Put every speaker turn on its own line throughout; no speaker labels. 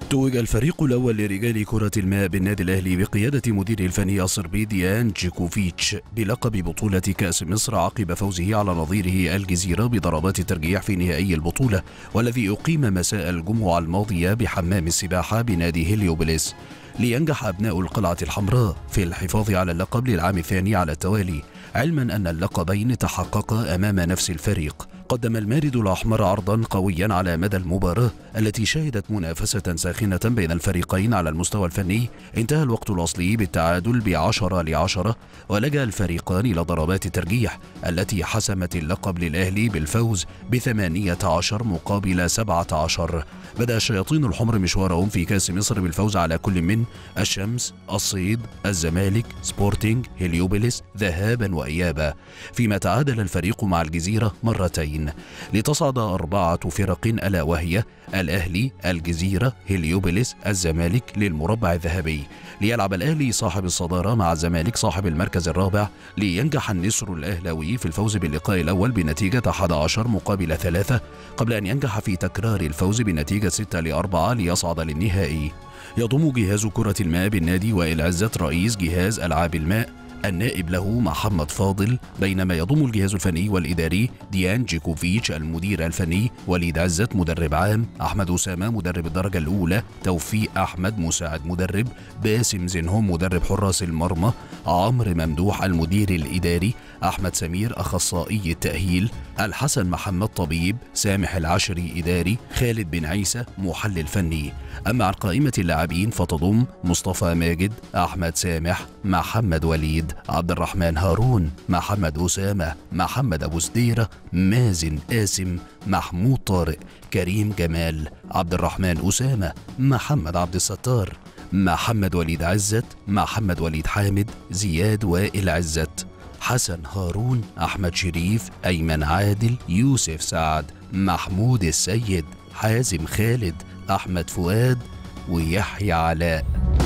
توج الفريق الأول لرجال كرة الماء بالنادي الأهلي بقيادة مديره الفني الصربي ديان جيكوفيتش بلقب بطولة كأس مصر عقب فوزه على نظيره الجزيرة بضربات الترجيح في نهائي البطولة، والذي أقيم مساء الجمعة الماضية بحمام السباحة بنادي هليوبلس، لينجح أبناء القلعة الحمراء في الحفاظ على اللقب للعام الثاني على التوالي، علما أن اللقبين تحققا أمام نفس الفريق. قدم المارد الأحمر عرضا قويا على مدى المباراة التي شهدت منافسة ساخنة بين الفريقين على المستوى الفني. انتهى الوقت الأصلي بالتعادل ب10-10، ولجأ الفريقان إلى ضربات الترجيح التي حسمت اللقب للأهلي بالفوز ب18 مقابل 17. بدأ الشياطين الحمر مشوارهم في كأس مصر بالفوز على كل من الشمس، الصيد، الزمالك، سبورتينج، هليوبلس ذهابا وإيابا، فيما تعادل الفريق مع الجزيرة مرتين لتصعد 4 فرق ألا وهي الأهلي، الجزيرة، هليوبلس، الزمالك للمربع الذهبي. ليلعب الأهلي صاحب الصدارة مع الزمالك صاحب المركز الرابع، لينجح النسر الأهلاوي في الفوز باللقاء الأول بنتيجة 11 مقابل 3 قبل أن ينجح في تكرار الفوز بنتيجة 6-4 ليصعد للنهائي. يضم جهاز كرة الماء بالنادي وائل عزت رئيس جهاز ألعاب الماء، النائب له محمد فاضل، بينما يضم الجهاز الفني والإداري ديان جيكوفيتش المدير الفني، وليد عزت مدرب عام، أحمد أسامة مدرب الدرجة الأولى، توفيق أحمد مساعد مدرب، باسم زنهم مدرب حراس المرمى، عمرو ممدوح المدير الإداري، أحمد سمير أخصائي التأهيل، الحسن محمد طبيب، سامح العشري إداري، خالد بن عيسى محلل فني. أما عن قائمة اللاعبين فتضم مصطفى ماجد، أحمد سامح، محمد وليد، عبد الرحمن هارون، محمد أسامة، محمد أبو سديرة، مازن قاسم، محمود طارق، كريم جمال، عبد الرحمن أسامة، محمد عبد الستار، محمد وليد عزت، محمد وليد حامد، زياد وائل عزت، حسن هارون، أحمد شريف، أيمن عادل، يوسف سعد، محمود السيد، حازم خالد، أحمد فؤاد، ويحيى علاء.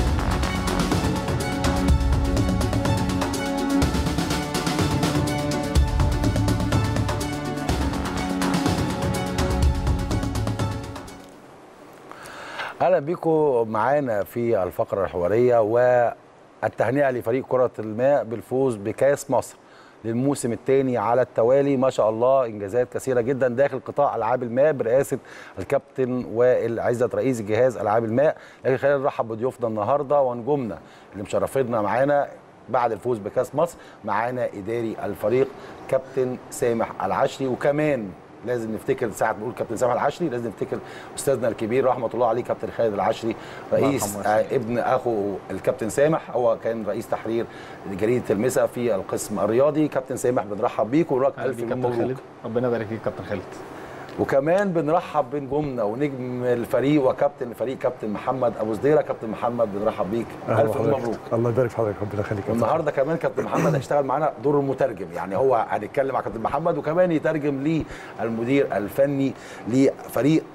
اهلا بيكم معانا في الفقره الحواريه، والتهنئه لفريق كره الماء بالفوز بكاس مصر للموسم الثاني على التوالي. ما شاء الله انجازات كثيره جدا داخل قطاع العاب الماء برئاسه الكابتن وائل عزت رئيس جهاز العاب الماء. لكن خلينا نرحب بضيوفنا النهارده ونجومنا اللي مشرفينا معانا بعد الفوز بكاس مصر. معانا اداري الفريق كابتن سامح العشري، وكمان لازم نفتكر ساعه بنقول كابتن سامح العشري لازم نفتكر استاذنا الكبير رحمه الله عليه كابتن خالد العشري رئيس ابن اخو الكابتن سامح، هو كان رئيس تحرير جريده المسا في القسم الرياضي. كابتن سامح بنرحب بيك ونقول لك الف مبروك.
ربنا يبارك فيك كابتن خالد.
وكمان بنرحب بنجومنا ونجم الفريق وكابتن الفريق كابتن محمد ابو سديره. كابتن محمد بنرحب بيك، الف مبروك.
الله يبارك في حضرتك، ربنا يخليك.
النهارده كمان كابتن محمد هيشتغل معانا دور المترجم، يعني هو هنتكلم مع كابتن محمد وكمان يترجم للمدير الفني لفريق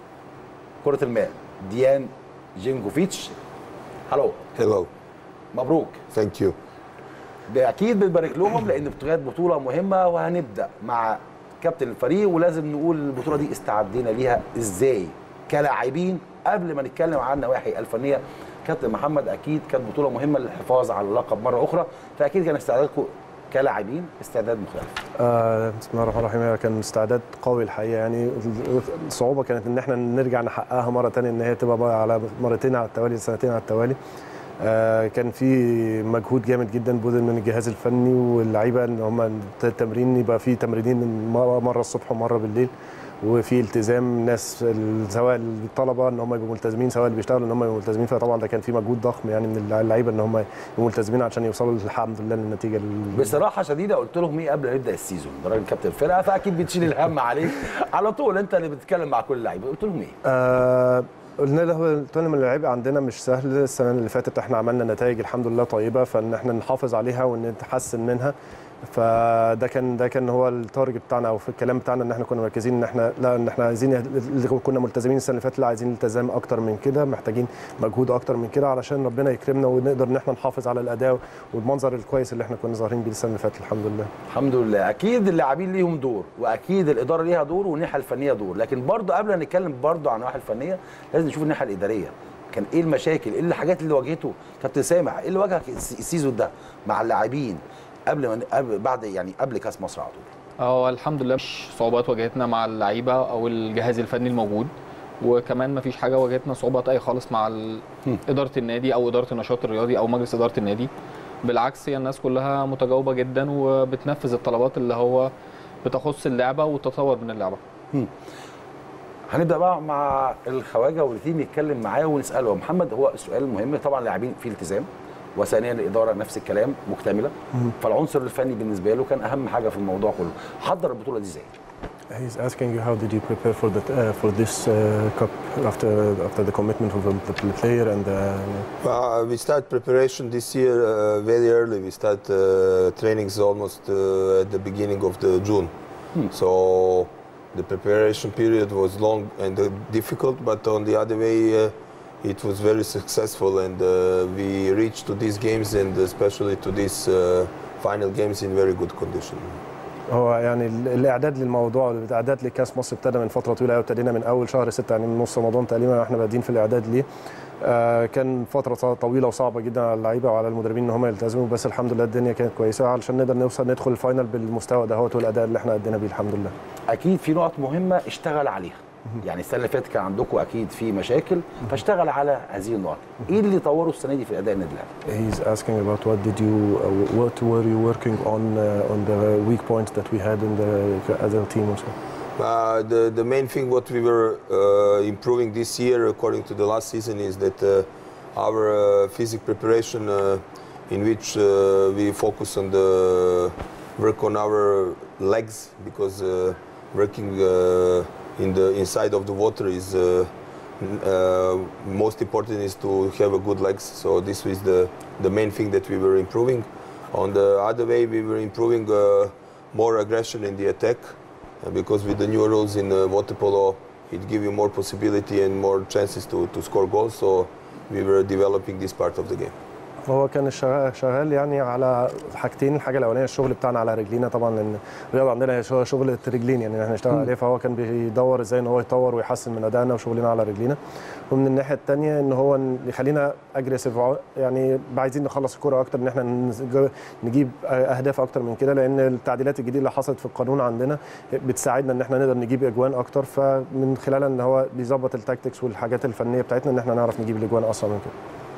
كره الماء ديان جينجوفيتش.
هلو.
مبروك.
ثانك يو.
اكيد بنبارك لهم لان بطوله مهمه، وهنبدا مع كابتن الفريق ولازم نقول البطوله دي استعدينا ليها ازاي كلاعبين قبل ما نتكلم عن النواحي الفنيه. كابتن محمد اكيد كانت بطوله مهمه للحفاظ على اللقب مره اخرى، فاكيد كان استعدادكم كلاعبين استعداد مختلف.
بسم الله الرحمن الرحيم. كان استعداد قوي الحقيقه، يعني الصعوبه كانت ان احنا نرجع نحققها مره ثانيه، ان هي تبقى بقى على مرتين على التوالي، سنتين على التوالي. كان في مجهود جامد جدا بذل من الجهاز الفني واللعيبه، ان هم التمرين يبقى في تمرينين مره الصبح ومره بالليل، وفي التزام ناس سواء الطلبه ان هم يبقوا ملتزمين سواء اللي بيشتغلوا ان هم يبقوا ملتزمين. فطبعا ده كان في مجهود ضخم يعني من اللعيبه ان هم يبقوا ملتزمين عشان يوصلوا الحمد لله للنتيجه.
بصراحه شديده قلت لهم ايه قبل ما نبدا السيزون؟ ده راجل كابتن الفرقه فاكيد بتشيل الهم عليك على طول، انت اللي بتتكلم مع كل اللعيبه، قلت لهم ايه؟
قلنا له اللعيبه عندنا مش سهل. السنه اللي فاتت احنا عملنا نتائج الحمد لله طيبه، فان احنا نحافظ عليها ونتحسن منها. فده كان هو التارجت بتاعنا او في الكلام بتاعنا، ان احنا كنا مركزين ان احنا لا، ان احنا عايزين اللي كنا ملتزمين السنه اللي فاتت، لا عايزين التزام اكتر من كده، محتاجين مجهود اكتر من كده علشان ربنا يكرمنا ونقدر ان احنا نحافظ على الاداء والمنظر الكويس اللي احنا كنا ظاهرين بيه السنه اللي فاتت. الحمد لله.
الحمد لله. اكيد اللاعبين ليهم دور، واكيد الاداره ليها دور، والناحيه الفنيه دور، لكن برضه قبل ما نتكلم برضه عن الناحيه الفنيه لازم نشوف الناحيه الاداريه. كان ايه المشاكل، ايه الحاجات اللي واجهته كابتن سامح، ايه اللي واجهك السيزون ده مع اللاعبين قبل كاس مصر على طول؟
هو الحمد لله مش صعوبات واجهتنا مع اللعيبه او الجهاز الفني الموجود، وكمان ما فيش حاجه واجهتنا صعوبات اي خالص مع اداره النادي او اداره النشاط الرياضي او مجلس اداره النادي. بالعكس، هي الناس كلها متجاوبه جدا وبتنفذ الطلبات اللي هو بتخص اللعبه والتطور من اللعبه.
هنبدا بقى مع الخواجه والتيم يتكلم معاه ونساله. محمد، هو السؤال المهم طبعا، اللاعبين في التزام، وثانيا الاداره نفس الكلام مكتمله، فالعنصر الفني بالنسبه له كان اهم حاجه في الموضوع كله. حضر البطوله دي ازاي؟
He's asking you how did you prepare for this cup after the commitment of the player and
we start preparation this year very early. We start trainings almost at the beginning of the June. So the preparation period was long and difficult, but on the other way it was very successful, and we reached to these games and especially to these final games in very good condition.
هو يعني الاعداد للموضوع، الاعداد لكاس مصر ابتدى من فتره طويله قوي، ابتدينا من اول شهر 6 يعني من نص رمضان تقريبا احنا بادئين في الاعداد ليه. كان فتره طويله وصعبه جدا على اللعيبه وعلى المدربين ان هم يلتزموا، بس الحمد لله الدنيا كانت كويسه علشان نقدر ندخل الفاينل بالمستوى ده والاداء اللي احنا ادينا بيه الحمد لله.
اكيد في نقط مهمه اشتغل عليها، يعني السنه اللي فاتت كان عندكم اكيد في مشاكل فاشتغل على هذه النقط. ايه اللي طوره السنه دي في اداء النادي الاهلي؟
He's asking about what were you working on the weak points that we had in the other team also.
The main thing what we were improving this year according to the last season is that our physical preparation in which we focus on the work on our legs, because working in the inside of the water is most important is to have a good legs. So this is the main thing that we were improving. On the other way, we were improving more aggression in the attack, because with the new rules in water polo, it gives you more possibility and more chances to score goals. So we were developing this part of the game.
هو كان شغال يعني على حاجتين. الحاجه الاولانيه الشغل بتاعنا على رجلينا طبعا، لان الرياضه عندنا شغل الرجلين يعني احنا نشتغل عليه، فهو كان بيدور ازاي ان هو يطور ويحسن من ادائنا وشغلنا على رجلينا. ومن الناحيه الثانيه ان هو يخلينا اجريسيف، يعني عايزين نخلص الكره اكتر، ان احنا نجيب اهداف اكتر من كده، لان التعديلات الجديده اللي حصلت في القانون عندنا بتساعدنا ان احنا نقدر نجيب اجوان اكتر، فمن خلالها ان هو بيظبط التاكتكس والحاجات الفنيه بتاعتنا ان احنا نعرف نجيب الاجوان اسرع من كده.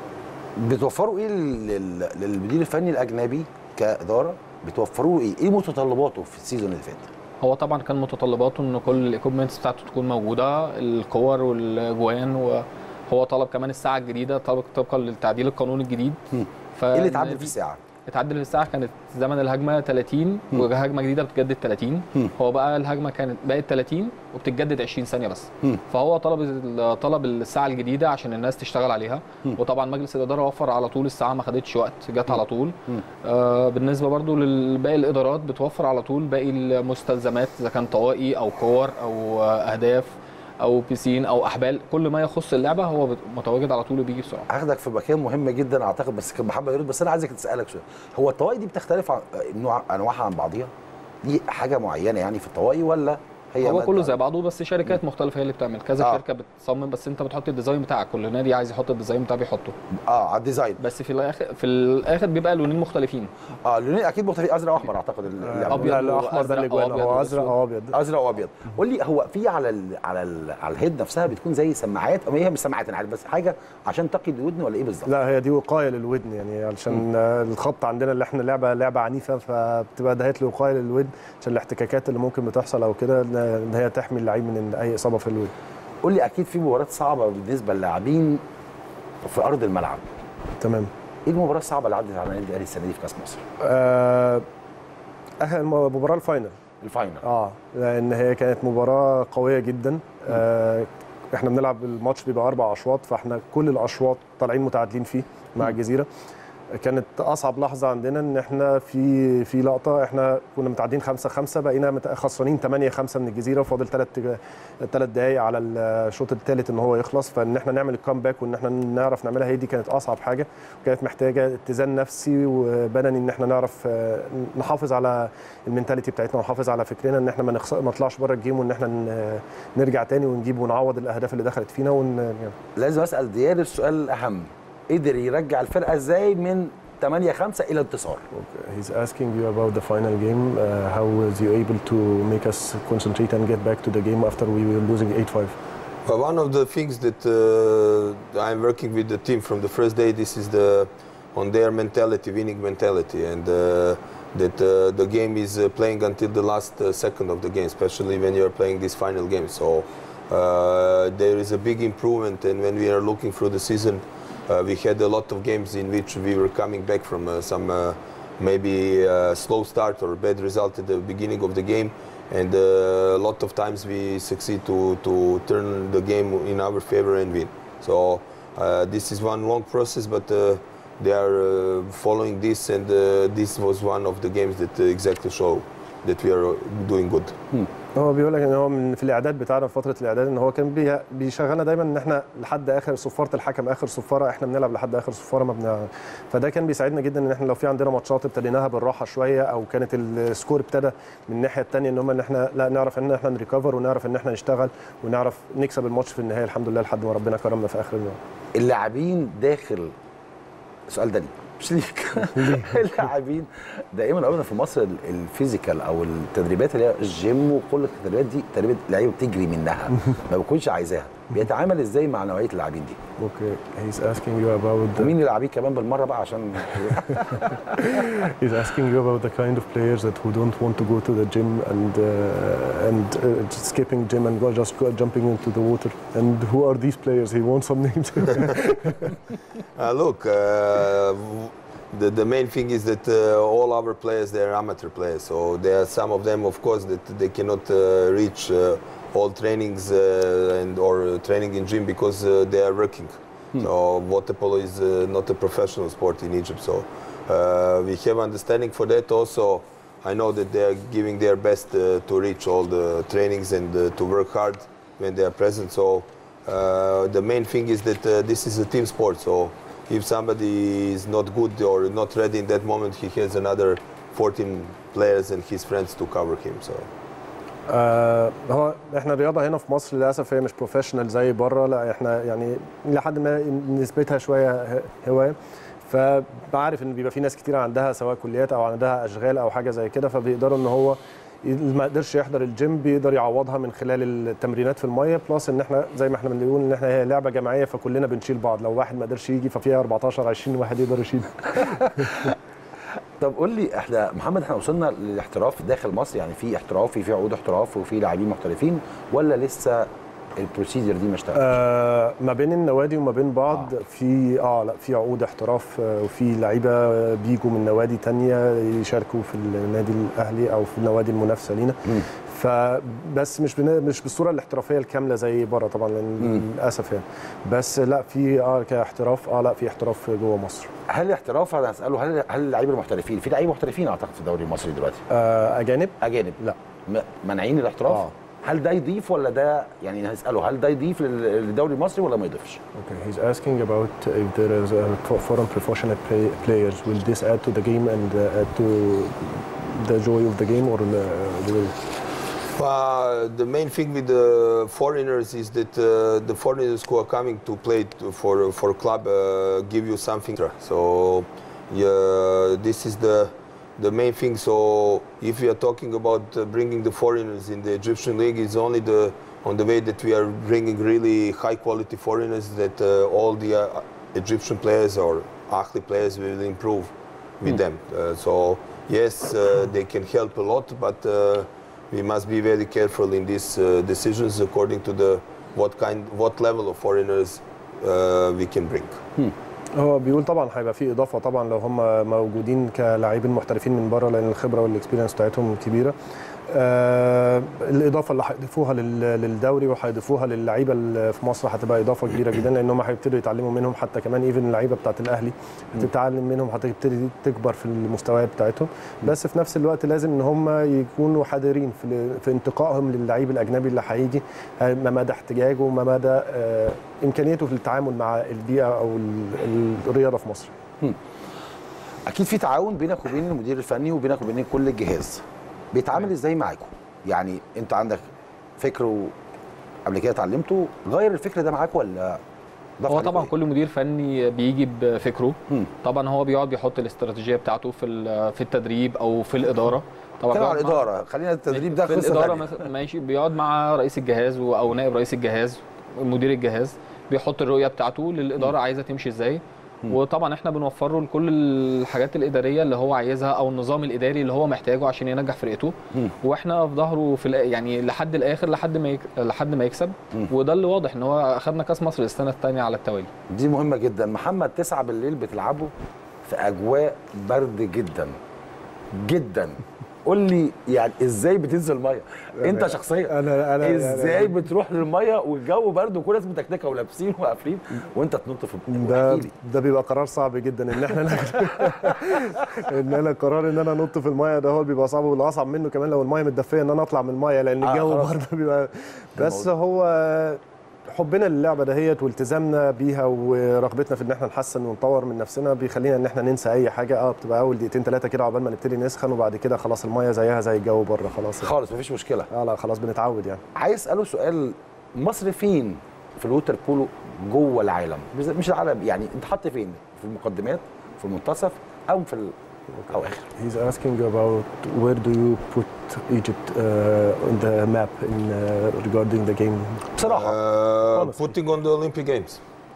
بتوفروا ايه للمدير الفني الاجنبي كاداره؟ بتوفروا ايه متطلباته في السيزون اللي فات؟
هو طبعا كان متطلباته ان كل الايكوبمنتس بتاعته تكون موجوده، الكور والاجوان، وهو طلب كمان الساعه الجديده طبقا للتعديل القانوني الجديد.
ايه اللي اتعدل في الساعه؟
اتعدل في الساعه كانت زمن الهجمه 30 وهجمه جديده بتتجدد 30. هو بقى الهجمه كانت بقت 30 وبتتجدد 20 ثانيه بس. فهو طلب الساعه الجديده عشان الناس تشتغل عليها. وطبعا مجلس الاداره وفر على طول، الساعه ما خدتش وقت، جت على طول. بالنسبه برضو لباقي الادارات بتوفر على طول باقي المستلزمات، اذا كان طوائي او كور او اهداف او بيسين او احبال، كل ما يخص اللعبه هو متواجد على طول وبيجي بسرعه.
هاخدك في مكان مهم جدا اعتقد، بس كان محمد يرد، بس انا عايزك تسالك سؤال. هو الطوائي دي بتختلف انواعها عن بعضيها؟ دي حاجه معينه يعني في الطوائي ولا
هو كله زي بعضه، بس شركات مختلفه هي اللي بتعمل كذا شركه بتصمم، بس انت بتحط الديزاين بتاعك، كل نادي عايز يحط الديزاين بتاعه بيحطه
على الديزاين،
بس في الاخر بيبقى لونين مختلفين.
اللونين اكيد مختلفين، ازرق واحمر اعتقد.
ابيض
الاحمر ده الاجوان، هو ازرق او ابيض.
ازرق وابيض. قول لي، هو في على الهيد نفسها بتكون زي سماعات، او هي مش سماعات انا عارف، بس حاجه عشان تقي الودن ولا ايه بالظبط؟
لا، هي دي وقايه للودن يعني، علشان الخبط عندنا اللي احنا لعبه عنيفه، فبتبقى دهيت وقايه للودن عشان الاحتكاكات اللي ممكن بتحصل او كده، ان هي تحمي اللعيب من اي اصابه في الودن.
قول لي، اكيد في مباريات صعبه بالنسبه للاعبين في ارض الملعب.
تمام.
ايه المباراه الصعبه اللي عدت على النادي الاهلي السنه دي في كاس مصر؟
اخر مباراه الفاينل. لان هي كانت مباراه قويه جدا. احنا بنلعب الماتش بيبقى 4 اشواط، فاحنا كل الاشواط طالعين متعادلين فيه مع الجزيره. كانت اصعب لحظه عندنا ان احنا في لقطه احنا كنا متعادلين 5-5 بقينا خسرانين 8-5 من الجزيره وفاضل 3 دقائق على الشوط الثالث ان هو يخلص، فان احنا نعمل الكامباك وان احنا نعرف نعملها هي دي كانت اصعب حاجه، وكانت محتاجه اتزان نفسي وبدني ان احنا نعرف نحافظ على المينتاليتي بتاعتنا ونحافظ على فكرنا ان احنا ما نطلعش بره الجيم وان احنا نرجع تاني ونجيب ونعوض الاهداف اللي دخلت فينا
لازم اسال دياب السؤال الاهم، قدر يرجع الفرقه ازاي من 8-5 الى انتصار؟
He's asking you about the final game. How was you able to make us concentrate and get back to the game after we were losing 8-5?
Well, one of the things that I'm working with the team from the first day, this is on their mentality, winning mentality, and that the game is playing until the last second of the game, especially when you're playing this final game. So there is a big improvement, and when we are looking through the season, we had a lot of games in which we were coming back from some maybe slow start or bad result at the beginning of the game, and a lot of times we succeed to turn the game in our favor and win. So this is one long process, but they are following this, and this was one of the games that exactly show that we are doing good.
هو بيقول لك ان هو في الاعداد بتاعنا في فتره الاعداد ان هو كان بيشغلنا دايما ان احنا لحد اخر صفاره الحكم اخر صفاره احنا بنلعب لحد اخر صفاره ما فده كان بيساعدنا جدا ان احنا لو في عندنا ماتشات ابتديناها بالراحه شويه او كانت السكور ابتدى من الناحيه الثانيه ان احنا لا نعرف ان احنا نريكفر ونعرف ان احنا نشتغل ونعرف نكسب الماتش في النهايه الحمد لله لحد ما ربنا كرمنا في اخر اليوم.
اللاعبين داخل السؤال ده ليه؟ مش ليك. اللاعبين دائما ابدا في مصر الفيزيكال او التدريبات اللي هي الجيم وكل التدريبات دي تدريبات اللعيبه بتجري منها ما بيكونش عايزاها، بيتعامل ازاي مع نوعيه اللاعبين دي؟
اوكي he's asking you about
ومين اللاعبين كمان بالمره بقى عشان
he's asking you about the kind of players that who don't want to go to the gym and skipping gym and just jumping into the water, and who are these players? He wants some names.
Look, the main thing is that all our players, they are amateur players, so there are some of them, of course, that they cannot reach all trainings or training in gym because they are working. So water polo is not a professional sport in Egypt, so we have understanding for that. Also, I know that they are giving their best to reach all the trainings and to work hard when they are present. So the main thing is that this is a team sport, so if somebody is not good or not ready in that moment, he has another 14 players and his friends to cover him. So
هو احنا الرياضه هنا في مصر للاسف هي مش بروفيشنال زي بره، لا احنا يعني لحد ما نسبتها شويه هوايه، فبعرف ان بيبقى في ناس كتير عندها سواء كليات او عندها اشغال او حاجه زي كده، فبيقدروا ان هو ما قدرش يحضر الجيم بيقدر يعوضها من خلال التمرينات في الميه، بلس ان احنا زي ما احنا بنقول ان احنا هي لعبه جماعيه فكلنا بنشيل بعض، لو واحد ما قدرش يجي ففيها 14 20 واحد يقدر يشيل.
طب قول لي احنا محمد احنا وصلنا للاحتراف داخل مصر، يعني في احتراف في عقود احتراف وفي لاعبين محترفين ولا لسه البروسيجر دي ما اشتغلتش؟
ما بين النوادي وما بين بعض في لا في عقود احتراف وفي لعيبه بيجوا من نوادي تانية يشاركوا في النادي الاهلي او في النوادي المنافسه لينا، فبس مش بالصوره الاحترافيه الكامله زي بره طبعا للاسف يعني، بس لا في كاحتراف لا في احتراف جوه مصر.
هل الاحتراف انا هساله هل اللعيبه المحترفين في لعيبه محترفين اعتقد في الدوري المصري دلوقتي؟
اجانب؟
لا مانعين الاحتراف؟ هل ده يضيف ولا ده يعني هساله هل ده يضيف للدوري المصري ولا ما يضيفش؟
Okay, he's asking about if there is foreign professional players, will this add to the game and add to the joy of the game or
the main thing with the foreigners is that the foreigners who are coming to play for club give you something. So this is the main thing. So if we are talking about bringing the foreigners in the Egyptian league, it's only on the way that we are bringing really high quality foreigners that all the Egyptian players or Ahli players will improve with them. So yes, they can help a lot, but we must be very careful in these decisions according to what level of foreigners we can bring.
هو بيقول طبعا هيبقى في اضافه طبعا لو هم موجودين كلاعبين محترفين من بره لان الخبره والاكسبيرينس بتاعتهم كبيره، الاضافه اللي هيضيفوها للدوري وهيضيفوها للعيبه اللي في مصر هتبقى اضافه كبيره جدا، لان هم هيبتدوا يتعلموا منهم، حتى كمان ايفن اللعيبه بتاعه الاهلي هتتعلم منهم، هتبتدي تكبر في المستويات بتاعتهم. بس في نفس الوقت لازم ان هم يكونوا حذرين في انتقائهم للعيب الاجنبي اللي هيجي، ما مدى احتجاجه وما مدى امكانياته في التعامل مع البيئه او الرياضه في مصر.
اكيد في تعاون بينك وبين المدير الفني وبينك وبين كل الجهاز. بيتعامل ازاي معاكم؟ يعني انت عندك فكر قبل كده اتعلمته، غير الفكر ده معاك ولا
هو طبعا كل مدير فني بيجي بفكره. طبعا هو بيقعد بيحط الاستراتيجيه بتاعته في التدريب او في الاداره.
طبعا الاداره، خلينا التدريب ده
في الاداره ماشي، بيقعد مع رئيس الجهاز او نائب رئيس الجهاز مدير الجهاز، بيحط الرؤيه بتاعته للاداره عايزه تمشي ازاي. وطبعا احنا بنوفر له كل الحاجات الاداريه اللي هو عايزها او النظام الاداري اللي هو محتاجه عشان ينجح فرقته. واحنا في ظهره يعني لحد الاخر لحد ما يكسب. وده اللي واضح ان هو اخذنا كاس مصر السنه الثانيه على التوالي.
دي مهمه جدا. محمد 9 بالليل بتلعبوا في اجواء برد جدا جدا. قول لي يعني ازاي بتنزل الميه انت شخصيا؟ انا ازاي بتروح للميه والجو برد وكل الناس متكتكه ولابسين وقافلين وانت تنط في
ده بيبقى قرار صعب جدا ان احنا ان انا قرار ان انا انط في الميه ده هو بيبقى صعب، والاصعب منه كمان لو الميه متدفيه ان انا اطلع من الميه لان الجو برضه بيبقى. بس هو حبنا للعبه دهيت والتزامنا بيها ورغبتنا في ان احنا نحسن ونطور من نفسنا بيخلينا ان احنا ننسى اي حاجه. بتبقى اول دقيقتين 3 كده عقبال ما نبتدي نسخن، وبعد كده خلاص الميه زيها زي الجو بره خلاص يعني.
خالص مفيش مشكله.
لا خلاص بنتعود يعني.
عايز اساله سؤال، مصر فين في الووتر بولو جوه العالم؟ مش العالم يعني، انت حاطط فين؟ في المقدمات، في المنتصف، او في أو آخر.
He's asking about where do you put Egypt on the map regarding the game.
بصراحة
putting on the Olympic Games.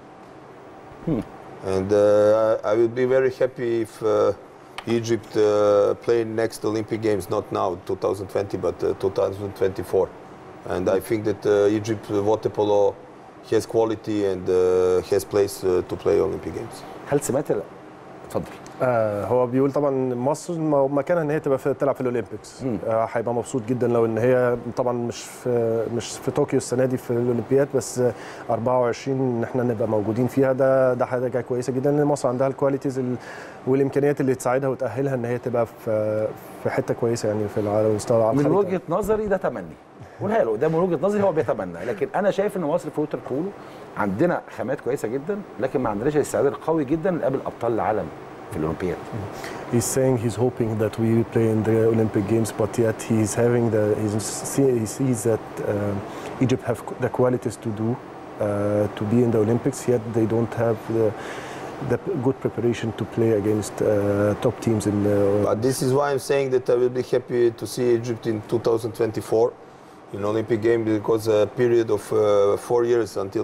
And I will be very happy if Egypt play next Olympic Games, not now 2020 but 2024. And I think that Egypt water polo has quality and has place to play Olympic Games.
هل سمعت؟ اتفضل.
هو بيقول طبعا مصر مكانها ان هي تبقى تلعب في الاولمبيكس. هيبقى مبسوط جدا لو ان هي طبعا مش في طوكيو السنه دي في الاولمبياد، بس 24 ان احنا نبقى موجودين فيها. ده حاجه كويسه جدا لان مصر عندها الكواليتيز والامكانيات اللي تساعدها وتاهلها ان هي تبقى في حته كويسه يعني على مستوى العالم.
من وجهه نظري ده تمني، قولها له، ده من وجهه نظري هو بيتمنى، لكن انا شايف ان مصر في ووتر بولو عندنا خامات كويسه جدا، لكن ما عندناش الاستعداد القوي جدا لقبل ابطال العالم في الاولمبياد.
He's saying he's hoping that we will play in the Olympic Games, but yet he sees that Egypt have the qualities to be in the Olympics, yet they don't have the good preparation to play against top teams in the
But this is why I'm saying that I will be happy to see Egypt in 2024 in Olympic Games, because a period of 4 years until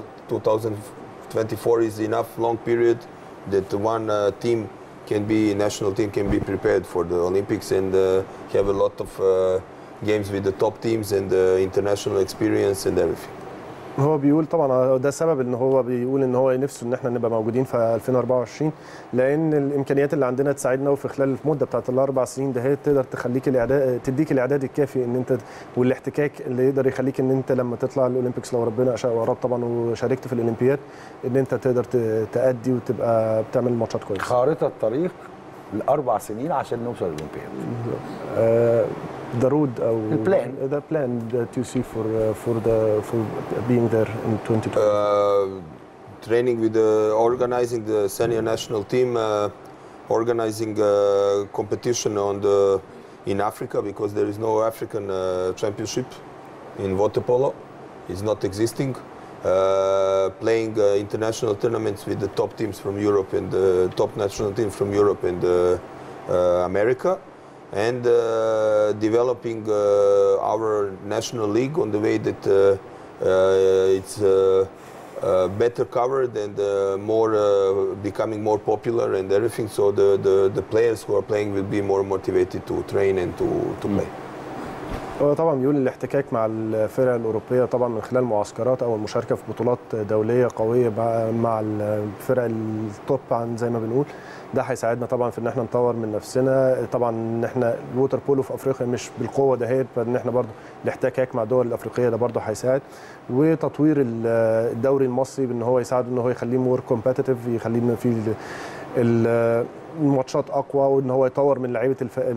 2024 is enough long period that one national team can be prepared for the Olympics and have a lot of games with the top teams and international experience and everything.
هو بيقول طبعا ده سبب ان هو بيقول ان هو نفسه ان احنا نبقى موجودين في 2024 لان الامكانيات اللي عندنا تساعدنا، وفي خلال المده بتاعت ال4 سنين ده هي تقدر تخليك تديك الاعداد الكافي ان انت والاحتكاك اللي يقدر يخليك ان انت لما تطلع الاولمبيكس لو ربنا شاء واراد طبعا وشاركت في الاولمبياد ان انت تقدر تأدي وتبقى بتعمل ماتشات كويسه.
خارطه الطريق ل4 سنين عشان نوصل للاولمبياد.
The road or
the
plan that you see for being there in 2020.
Training with organizing the senior national team, organizing competition in Africa, because there is no African championship in water polo. It's not existing. Playing international tournaments with the top teams from Europe and the top national teams from Europe and America. And developing our national league on the way that it's better covered and becoming more popular and everything. So the players who are playing will be more motivated to train and to play.
هو طبعا بيقول الاحتكاك مع الفرق الاوروبيه طبعا من خلال معسكرات او المشاركه في بطولات دوليه قويه مع الفرق التوب زي ما بنقول، ده هيساعدنا طبعا في ان احنا نطور من نفسنا. طبعا ان احنا الووتر بولو في افريقيا مش بالقوه دهيت، فان احنا برضو الاحتكاك مع الدول الافريقيه ده برضو هيساعد. وتطوير الدوري المصري بان هو يساعد ان هو يخليه مور كومبيتيتيف، يخليه في الماتشات اقوى، وان هو يطور من لعيبه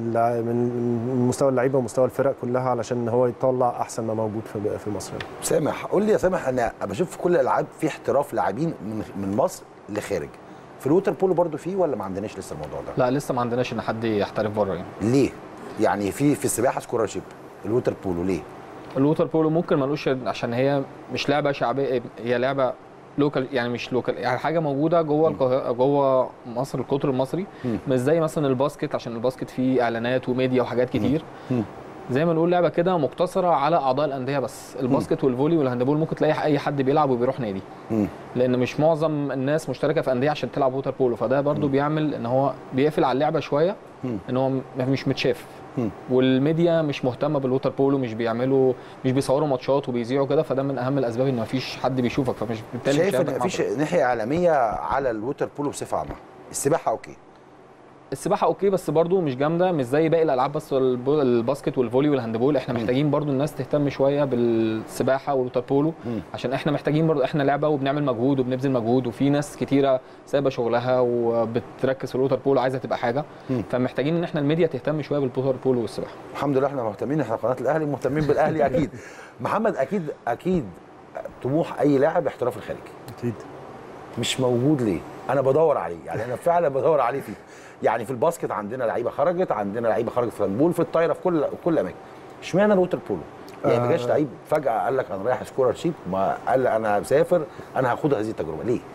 من مستوى اللعيبه ومستوى الفرق كلها علشان هو يطلع احسن ما موجود في مصر.
سامح قول لي يا سامح، انا بشوف في كل الالعاب في احتراف لاعبين من مصر لخارج، في الووتر بولو برضو فيه ولا ما عندناش لسه الموضوع ده؟
لا لسه ما عندناش ان حد يحترف بره يعني.
ليه؟ يعني في السباحه سكولارشيب، الووتر بولو ليه؟
الووتر بولو ممكن ما نقولش عشان هي مش لعبه شعبيه، هي لعبه لوكال يعني، مش لوكال يعني، حاجه موجوده جوه مصر القطر المصري، مش زي مثلا الباسكت، عشان الباسكت فيه اعلانات وميديا وحاجات كتير. زي ما نقول لعبه كده مقتصره على اعضاء الانديه بس. الباسكت والفولي والهاندبول ممكن تلاقي اي حد بيلعب وبيروح نادي، لان مش معظم الناس مشتركه في انديه عشان تلعب ووتر بولو، فده برضو بيعمل ان هو بيقفل على اللعبه شويه، ان هو مش متشاف. والميديا مش مهتمه بالووتر بولو، مش بيصوروا ماتشات وبيذيعوا كده، فده من اهم الاسباب ان مفيش حد بيشوفك، فمش بالتالي
شايف ان مفيش ناحيه اعلاميه على الووتر بولو بصفه عامه. السباحه اوكي،
السباحه اوكي بس برضو مش جامده، مش زي باقي الالعاب. بس الباسكت والفولي والهاندبول احنا محتاجين برضو الناس تهتم شويه بالسباحه والووتر بولو، عشان احنا محتاجين برضو، احنا لعبه وبنعمل مجهود وبنبذل مجهود، وفي ناس كتيره سايبه شغلها وبتركز في الووتر بولو عايزه تبقى حاجه، فمحتاجين ان احنا الميديا تهتم شويه بالووتر بولو والسباحه.
الحمد لله احنا مهتمين، احنا قناه الاهلي مهتمين بالاهلي اكيد. محمد اكيد طموح اي لاعب احتراف الخارج
اكيد
مش موجود ليه؟ انا بدور عليه، يعني انا فعلا بدور عليه فيه. يعني في الباسكت عندنا لعيبه خرجت، عندنا لعيبه خرجت في الهاندبول، في الطايره، في كل اماكن. اشمعنى الووتر بولو؟ يعني ما جاش لعيب فجاه قال لك انا رايح سكولارشيب، ما قال انا مسافر انا هاخد هذه التجربه ليه؟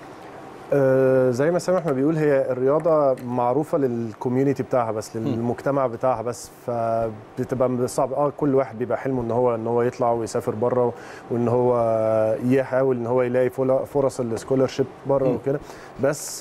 زي ما سامح ما بيقول، هي الرياضه معروفه للكوميونتي بتاعها بس، للمجتمع بتاعها بس، فبتبقى صعب. كل واحد بيبقى حلمه ان هو يطلع ويسافر بره، وان هو يحاول ان هو يلاقي فرص السكولارشيب بره وكده. بس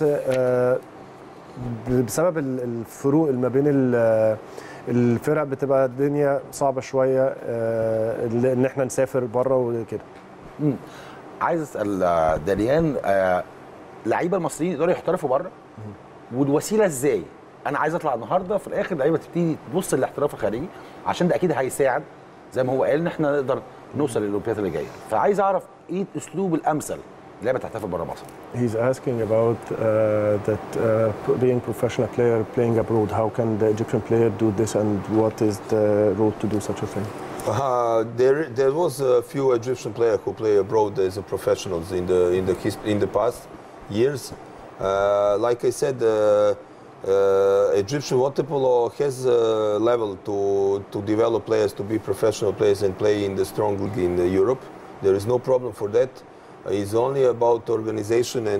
بسبب الفروق ما بين الفرق بتبقى الدنيا صعبه شويه ان احنا نسافر بره وكده.
عايز اسال داليان، لعيبه المصريين يقدروا يحترفوا بره؟ والوسيله ازاي؟ انا عايز اطلع النهارده في الاخر لعيبه تبتدي تبص للاحتراف الخارجي، عشان ده اكيد هيساعد زي ما هو قال ان احنا نقدر نوصل للاولمبياد اللي جايه. فعايز اعرف ايه الاسلوب الامثل لعبه تحترف بره مصر.
He's asking about that being professional player playing abroad. How can the Egyptian player do this, and what is the route to do such a thing?
There was a few Egyptian players who play abroad as a professionals in the past years. Like I said, Egyptian water polo has a level to develop players to be professional players and play in the strong league in Europe. There is no problem for that. It's only about organization and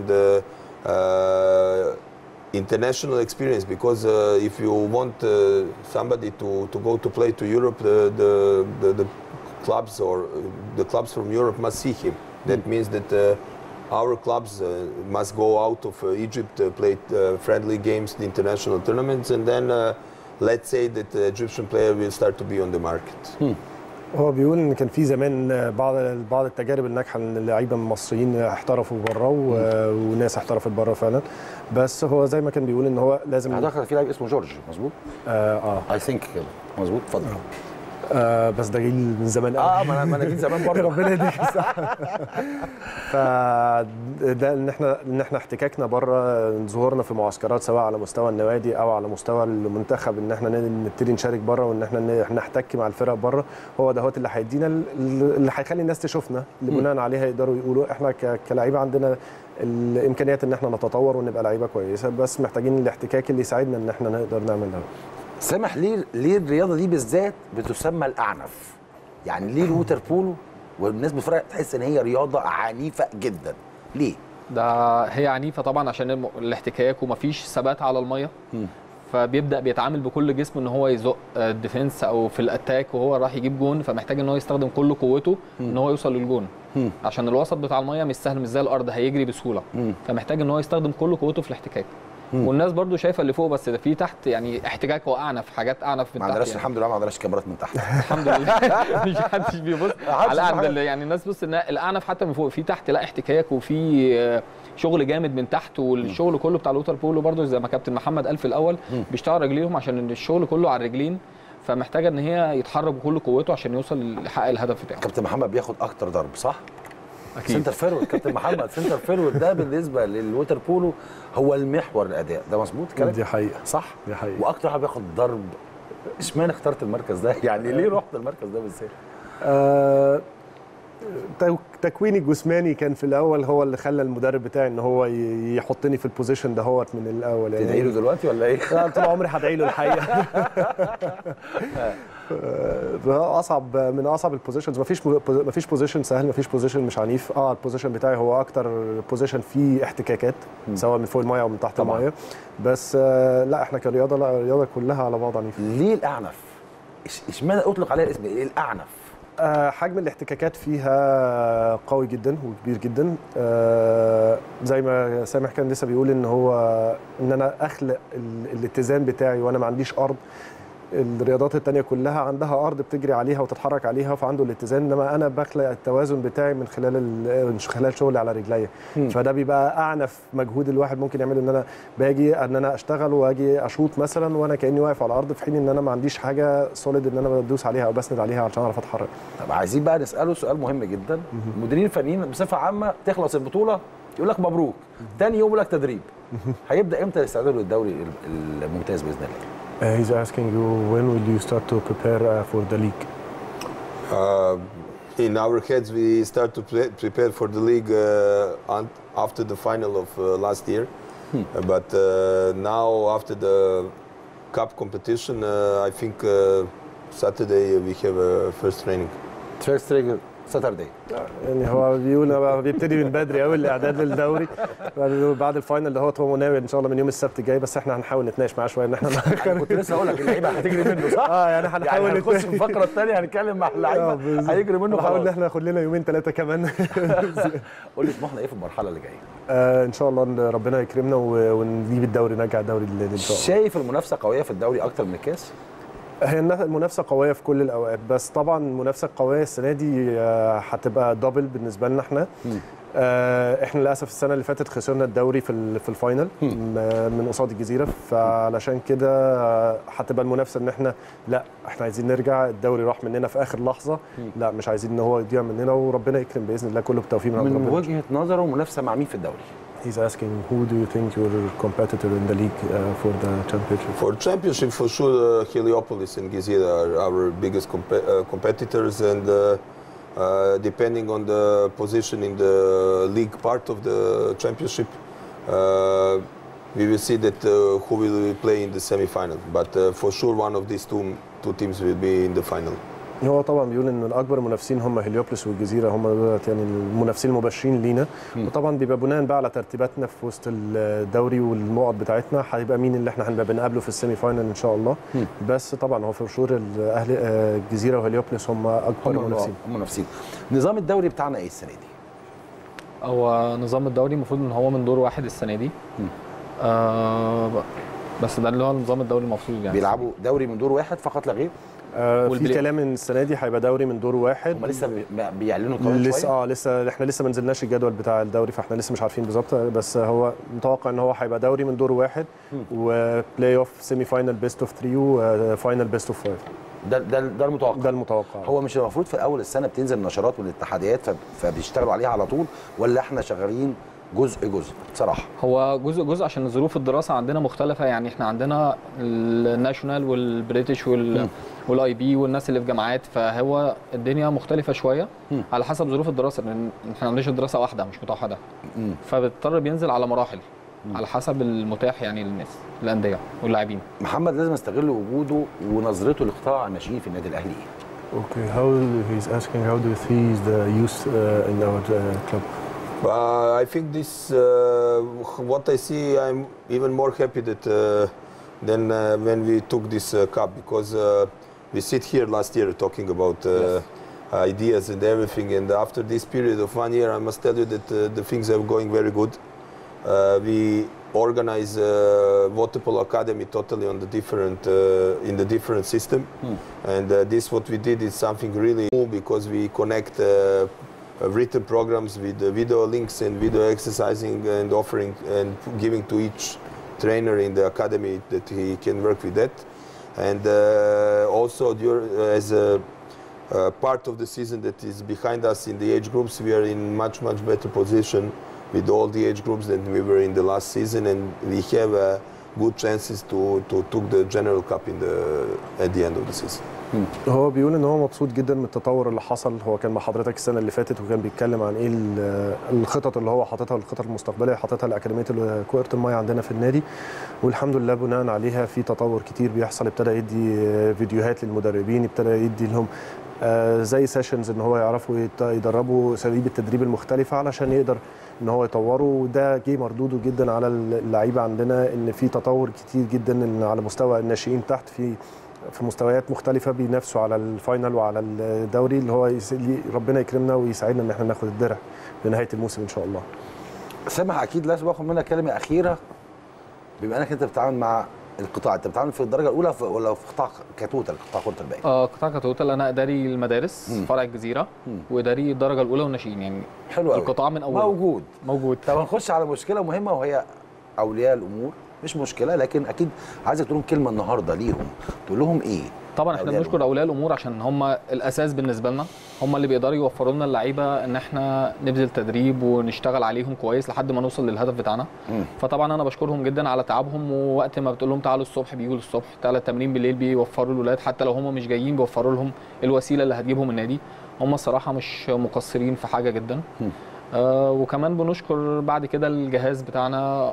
international experience, because if you want somebody to go to play to Europe, the clubs or the clubs from Europe must see him. That means that our clubs must go out of Egypt, play friendly games, the international tournaments, and then let's say that the Egyptian player will start to be on the market.
هو بيقول ان كان في زمان بعض التجارب الناجحه ان اللعيبه المصريين احترفوا بره وناس احترفت بره فعلا، بس هو زي ما كان بيقول ان هو لازم.
اعتقد في لاعب اسمه جورج، مظبوط؟ اي ثينك كده مظبوط. اتفضل.
بس ده جيل من زمان قوي.
ما انا جيل زمان برضه.
ربنا يديك الصحه. فده ان احنا احتكاكنا بره، ظهورنا في معسكرات سواء على مستوى النوادي او على مستوى المنتخب، ان احنا نبتدي نشارك بره وان احنا نحتك مع الفرق بره، هو ده اللي هيدينا، اللي هيخلي الناس تشوفنا، اللي بناء عليها يقدروا يقولوا احنا كلاعيبه عندنا الامكانيات ان احنا نتطور ونبقى لعيبه كويسه، بس محتاجين الاحتكاك اللي يساعدنا ان احنا نقدر نعمل ده.
سامح، ليه الرياضه دي بالذات بتسمى الاعنف؟ يعني ليه الووتر بولو والناس بتفرق تحس ان هي رياضه عنيفه جدا؟ ليه؟
ده هي عنيفه طبعا عشان الاحتكاك ومفيش ثبات على الميه، فبيبدا بيتعامل بكل جسمه ان هو يزق الديفنس او في الاتاك وهو راح يجيب جون، فمحتاج ان هو يستخدم كل قوته ان هو يوصل للجون، عشان الوسط بتاع الميه مش سهل، مش زي الارض هيجري بسهوله، فمحتاج ان هو يستخدم كل قوته في الاحتكاك. والناس برضو شايفه اللي فوق بس، ده في تحت يعني احتكاك واعنف، حاجات اعنف من
ما
تحت
عندناش
يعني.
الحمد لله ما عندناش كاميرات من تحت.
الحمد لله مش حدش بيبص على اعنف، يعني الناس بص ان الاعنف حتى من فوق، في تحت لا احتكاك وفي شغل جامد من تحت، والشغل كله بتاع الوتر بولو برضو زي ما كابتن محمد قال في الاول بيشتغل رجليهم عشان الشغل كله على الرجلين، فمحتاجه ان هي يتحرك بكل قوته عشان يوصل يحقق الهدف بتاعه.
كابتن محمد بياخد اكتر ضرب صح؟
اكيد
سنتر فيرود كابتن محمد، سنتر فيرود ده بالنسبه للوتر بولو هو المحور الاداء، ده مظبوط كلام؟
دي حقيقه
صح؟
دي حقيقه.
واكتر واحد بياخد ضرب، اشمعنى اخترت المركز ده؟ يعني ليه رحت المركز ده بالذات؟
تكويني الجسماني كان في الاول هو اللي خلى المدرب بتاعي ان هو يحطني في البوزيشن دهوت من الاول يعني.
تدعي له دلوقتي ولا ايه؟
لا طول عمري هدعي له الحقيقه. اصعب من اصعب البوزيشنز، مفيش بوزيشن سهل، مفيش بوزيشن مش عنيف. البوزيشن بتاعي هو اكتر بوزيشن فيه احتكاكات سواء من فوق المايه او من تحت المايه، بس لا احنا كرياضه، لا الرياضه كلها على بعض عنيفه.
ليه الاعنف؟ اشمعنى اطلق عليها الاسم ايه الاعنف؟
حجم الاحتكاكات فيها قوي جدا وكبير جدا. زي ما سامح كان لسه بيقول ان انا اخلق الاتزان بتاعي وانا ما عنديش ارض. الرياضات التانية كلها عندها ارض بتجري عليها وتتحرك عليها فعنده الاتزان، انما انا بخلق التوازن بتاعي من خلال شغلي على رجليا. فده بيبقى اعنف مجهود الواحد ممكن يعمله، ان انا باجي ان انا اشتغل واجي اشوط مثلا وانا كاني واقف على الارض، في حين ان انا ما عنديش حاجه سوليد ان انا بدوس عليها او بسند عليها علشان اعرف اتحرك.
طب عايزين بقى نساله سؤال مهم جدا. المديرين الفنيين بصفه عامه تخلص البطوله يقول لك مبروك، تاني يوم يقول لك تدريب. هيبدا امتى الاستعداد للدوري الممتاز باذن الله؟
He's asking you when will you start to prepare for the league?
In our heads, we start to prepare for the league after the final of last year. But now, after the cup competition, I think Saturday we have a first training.
First training Saturday.
يعني هو بيقول بيبتدي من بدري قوي الاعداد للدوري بعد الفاينل اللي هو ناوي ان شاء الله من يوم السبت الجاي، بس احنا هنحاول نتناقش معاه شويه ان احنا
كنت لسه هقول لك اللعيبه هتجري منه صح؟
يعني هنحاول
نخش في الفقره الثانيه هنتكلم مع اللعيبه هيجري منه.
نحاول ان احنا ناخد لنا يومين ثلاثه كمان.
قول لي طموحنا ايه في المرحله اللي جايه؟
ان شاء الله ان ربنا يكرمنا ونجيب الدوري، نرجع الدوري ان شاء الله.
شايف المنافسه قويه في الدوري اكتر من الكاس؟
هي المنافسه قويه في كل الاوقات، بس طبعا المنافسه القويه السنه دي هتبقى دبل بالنسبه لنا احنا. احنا للاسف السنه اللي فاتت خسرنا الدوري في الفاينل من قصاد الجزيره، فعلشان كده هتبقى المنافسه ان احنا لا احنا عايزين نرجع. الدوري راح مننا في اخر لحظه، لا مش عايزين ان هو يضيع مننا، وربنا يكرم باذن الله كله بالتوفيق من ربنا.
من وجهه نظره منافسه مع مين في الدوري؟
He's asking who do you think your competitor in the league for the championship?
For championship, for sure, Heliopolis and Gezira are our biggest competitors, and depending on the position in the league part of the championship, we will see that who will play in the semi-final. But for sure, one of these two teams will be in the final.
هو طبعا بيقول ان الاكبر منافسين هم هليوبلس والجزيره، هم دولت يعني المنافسين المباشرين لينا. وطبعا بيبقى بناء بقى على ترتيباتنا في وسط الدوري والنقط بتاعتنا هيبقى مين اللي احنا هنبقى بنقابله في السيمي فاينل ان شاء الله. بس طبعا هو في شهور الاهلي الجزيره وهليوبلس هم اكبر
منافسين. نظام الدوري بتاعنا ايه السنه دي؟
هو نظام الدوري المفروض ان هو من دور واحد السنه دي. بس ده اللي هو نظام الدوري المفروض يعني
بيلعبوا دوري من دور واحد فقط لا غير.
في كلام ان السنه دي هيبقى دوري من دور واحد.
هم لسه بيعلنوا كمان
لسه لسه احنا لسه ما نزلناش الجدول بتاع الدوري، فاحنا لسه مش عارفين بالظبط، بس هو متوقع ان هو هيبقى دوري من دور واحد وبلاي اوف سيمي فاينل بيست اوف 3 وفاينل بيست اوف 5.
ده المتوقع.
ده المتوقع.
هو مش المفروض في اول السنه بتنزل نشرات من الاتحادات فبيشتغلوا عليها على طول، ولا احنا شغالين جزء بصراحه؟
هو جزء عشان ظروف الدراسه عندنا مختلفه. يعني احنا عندنا الناشونال والبريتش والاي بي والناس اللي في جامعات، فهو الدنيا مختلفه شويه على حسب ظروف الدراسه، لان احنا ما عندناش دراسه واحده مش متوحده، فبيضطر بينزل على مراحل على حسب المتاح يعني للناس الانديه واللاعبين.
محمد لازم استغل وجوده ونظرته لقطاع الناشئين في النادي الاهلي.
Okay, he's asking how do you see the youth in our club?
I think this, what I see, I'm even more happy that than when we took this cup, because we sit here last year talking about ideas and everything, and after this period of 1 year, I must tell you that the things are going very good. We organize multiple academy totally on the different in the different system, and this what we did is something really cool because we connect written programs with video links and video exercising and offering and giving to each trainer in the academy that he can work with that, and also as a part of the season that is behind us in the age groups, we are in much better position with all the age groups than we were in the last season, and we have good chances to took the General Cup at the end of the season.
هو بيقول ان هو مبسوط جدا من التطور اللي حصل. هو كان مع حضرتك السنه اللي فاتت وكان بيتكلم عن ايه الخطط اللي هو حاططها، الخطط المستقبليه حاططها لاكاديميه كره الميه عندنا في النادي، والحمد لله بناء عليها في تطور كتير بيحصل. ابتدى يدي فيديوهات للمدربين، ابتدى يدي لهم زي سيشنز ان هو يعرفوا يدربوا اساليب التدريب المختلفه علشان يقدر ان هو يطوره، وده جه مردوده جدا على اللعيبه عندنا ان في تطور كتير جدا إن على مستوى الناشئين تحت في مستويات مختلفه بينافسوا على الفاينل وعلى الدوري اللي هو ربنا يكرمنا ويساعدنا ان احنا ناخد الدرع بنهايه الموسم ان شاء الله.
سامح، اكيد لازم اخد منك كلمه اخيره، بما انك انت بتتعامل مع القطاع، انت بتتعامل في الدرجه الاولى ولا في قطاع كتوتال، قطاع كره الباقي؟
قطاع كتوتال. انا اداري المدارس فرع الجزيره، واداري الدرجه الاولى والناشئين، يعني
حلو قوي.
القطاع من اوله موجود.
طب هنخش على مشكله مهمه وهي اولياء الامور. مش مشكله، لكن اكيد عايزك تقول لهم كلمه النهارده ليهم، تقول لهم ايه؟
طبعا احنا بنشكر اولياء الامور عشان هم الاساس بالنسبه لنا، هم اللي بيقدروا يوفروا لنا اللعيبه ان احنا نبذل تدريب ونشتغل عليهم كويس لحد ما نوصل للهدف بتاعنا. فطبعا انا بشكرهم جدا على تعبهم، ووقت ما بتقول لهم تعالوا الصبح بيجوا الصبح، تعالى التمرين بالليل بيوفروا الاولاد، حتى لو هم مش جايين بيوفروا لهم الوسيله اللي هتجيبهم النادي. هم الصراحه مش مقصرين في حاجه جدا. وكمان بنشكر بعد كده الجهاز بتاعنا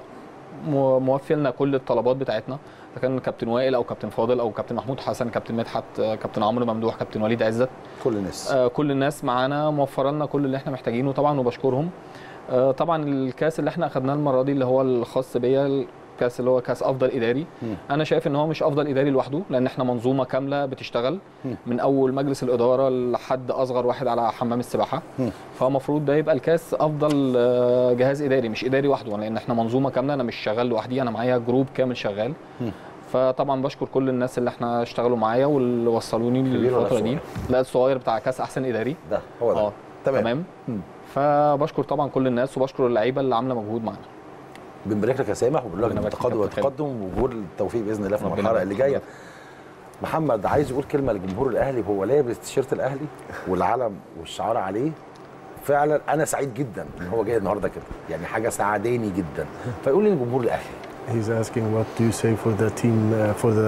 موفي لنا كل الطلبات بتاعتنا، اذا كان كابتن وائل او كابتن فاضل او كابتن محمود حسن، كابتن مدحت، كابتن عمرو ممدوح، كابتن وليد عزت، كل الناس معانا موفره لنا كل اللي احنا محتاجينه طبعا، وبشكرهم. طبعا الكاس اللي احنا اخذناه المره دي اللي هو الخاص بيا، الكاس اللي هو كاس افضل اداري، انا شايف ان هو مش افضل اداري لوحده، لان احنا منظومه كامله بتشتغل من اول مجلس الاداره لحد اصغر واحد على حمام السباحه. فالمفروض ده يبقى الكاس افضل جهاز اداري، مش اداري وحده، لان احنا منظومه كامله، انا مش شغال لوحدي، انا معايا جروب كامل شغال. فطبعا بشكر كل الناس اللي احنا اشتغلوا معايا واللي وصلوني للفتره دي. لا الصغير بتاع كاس احسن اداري ده
هو ده.
تمام. فبشكر طبعا كل الناس وبشكر اللعيبه اللي عامله مجهود معانا.
بنبارك لك يا سامح وبنقول لك بالتقدم والتقدم وجود التوفيق باذن الله في المرحله اللي جايه. محمد عايز يقول كلمه لجمهور الاهلي وهو لابس تيشيرت الاهلي والعلم والشعار عليه. فعلا انا سعيد جدا ان هو جاي النهارده كده، يعني حاجه سعداني جدا. فيقول لي لجمهور الاهلي.
He's asking what do you say for the team, for the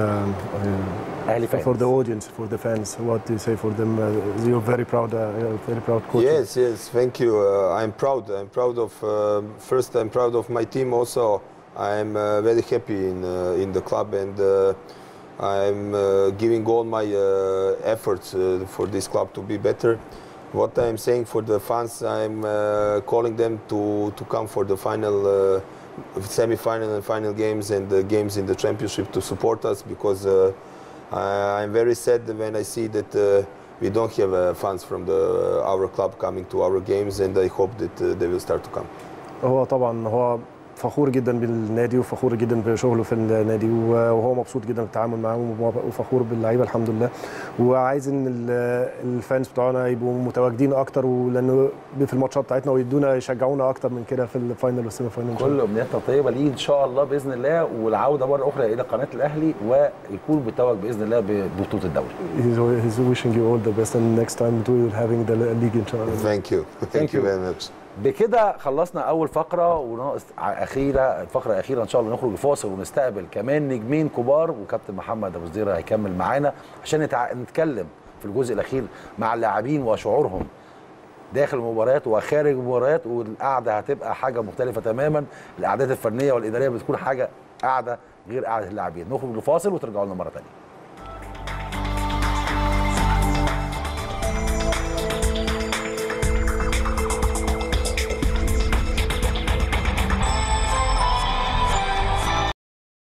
for the audience, for the fans. What do you say for them? You're very proud coach.
Yes, thank you. I'm proud. I'm proud of first. I'm proud of my team. Also, I'm very happy in the club, and I'm giving all my efforts for this club to be better. What I'm saying for the fans, I'm calling them to come for the final. Semi-final and final games and the games in the championship to support us, because I'm very sad when I see that we don't have fans from our club coming to our games, and I hope that they will start to come.
هو طبعا هو فخور جدا بالنادي وفخور جدا بشغله في النادي، وهو مبسوط جدا بالتعامل معاهم وفخور باللعيبه الحمد لله، وعايز ان الفانز بتوعنا يبقوا متواجدين اكتر، ولانه في الماتشات بتاعتنا ويدونا يشجعونا اكتر من كده في الفاينل والسيمي فاينل.
كل امنياتنا طيبه ليه ان شاء الله باذن الله، والعوده مره اخرى الى قناه الاهلي ويكون بيتوج باذن الله ببطوله الدوري.
He's wishing you all the best, and next time we'll having the league ان شاء الله.
Thank you very much.
بكده خلصنا اول فقره، وناقص الفقره الاخيره ان شاء الله نخرج لفاصل ونستقبل كمان نجمين كبار، وكابتن محمد ابو زديره هيكمل معانا عشان نتكلم في الجزء الاخير مع اللاعبين وشعورهم داخل المباريات وخارج المباريات، والقعده هتبقى حاجه مختلفه تماما. الاعداد الفنيه والاداريه بتكون حاجه قعده غير قعده اللاعبين. نخرج لفاصل وترجعوا لنا مره ثانيه.